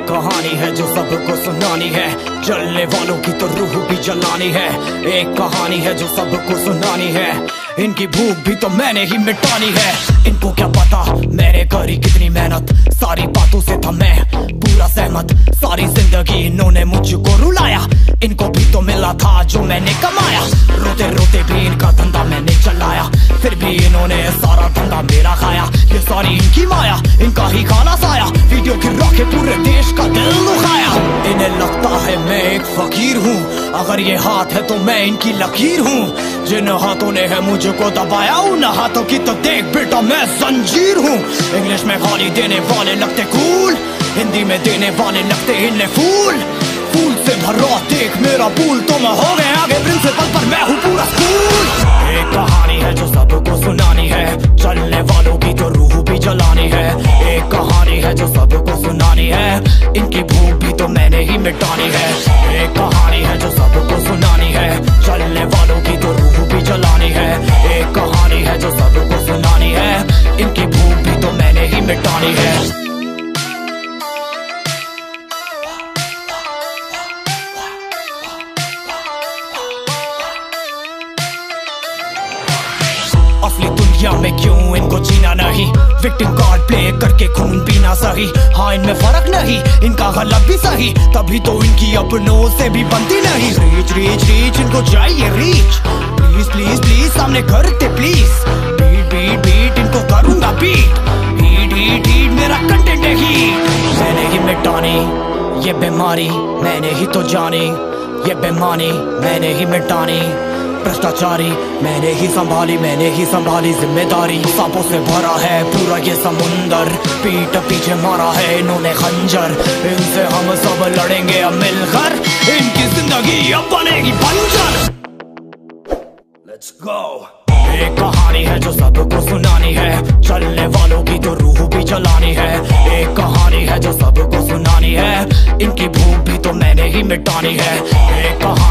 कहानी है जो सबको सुनानी है, जलने वालों की तो रूह भी जलानी है। एक कहानी है जो सबको सुनानी है, इनकी भूख भी तो मैंने ही मिटानी है। इनको क्या पता मैंने करी कितनी मेहनत, सारी बातों से था मैं पूरा सहमत। सारी जिंदगी इन्होंने मुझको रुलाया, इनको भी तो मिला था जो मैंने कमाया। रोते रोते भी इनका धंधा मैंने चलाया, फिर भी इन्होंने सारा धंधा मेरा खाया। ये सारी इनकी माया, इनका ही खाना साया, वीडियो गिरा के पूरे देश का दिल दुखाया। इन्हें लगता है मैं एक फकीर हूँ, अगर ये हाथ है तो मैं इनकी लकीर हूँ। जिन हाथों ने है मुझको दबाया, उन हाथों की तो देख बेटा मैं जंजीर हूँ। इंग्लिश में गाली देने वाले लगते कूल, हिंदी में देने वाले लगते इन्हें फूल। फूल से भरा देख मेरा पूल, तो मैं हो गए आगे प्रिंसिपल पर मैं हूँ पूरा स्कूल। एक कहानी है जो सबको सुनानी है, चलने वालों की तो रूह भी जलानी है। एक कहानी है जो सबको सुनानी है, इनकी भूख भी तो मैंने ही मिटानी है। एक कहानी है जो सबको सुनानी है, चलने वालों की तो रूह भी जलानी है। एक कहानी है जो सबको सुनानी है, इनकी भूख भी तो मैंने ही मिटानी है। असली दुनिया में क्यों इनको जीना नहीं, विक्टिम कार्ड प्ले करके खून पीना सही। हाँ इनमें फर्क नहीं, इनका गलत भी सही, तभी तो इनकी अपनों से भी बनती नहीं। रीच रीच रीच इनको चाहिए रीच, प्लीज प्लीज प्लीज सामने करते प्लीज। बीट बीट बीट इनको करूंगा बीट, हीट हीट हीट मेरा कंटेंट है हीट। मैंने ही मिटानी ये बीमारी, मैंने ही तो जानी ये बेमानी, मैंने ही मिटानी भ्रष्टाचारी। मैंने ही संभाली जिम्मेदारी। सांपों से भरा है पूरा ये समुंदर, पीठ पीछे मारा है इन्होंने खंजर। इनसे हम सब लड़ेंगे अब मिलकर, इनकी जिंदगी अब बनेगी बंजर। Let's go। एक कहानी है जो सबको सुनानी है, चलने वालों की तो रूह भी जलानी है। एक कहानी है जो सबको सुनानी है, इनकी भूख भी तो मैंने ही मिटानी है। एक कहानी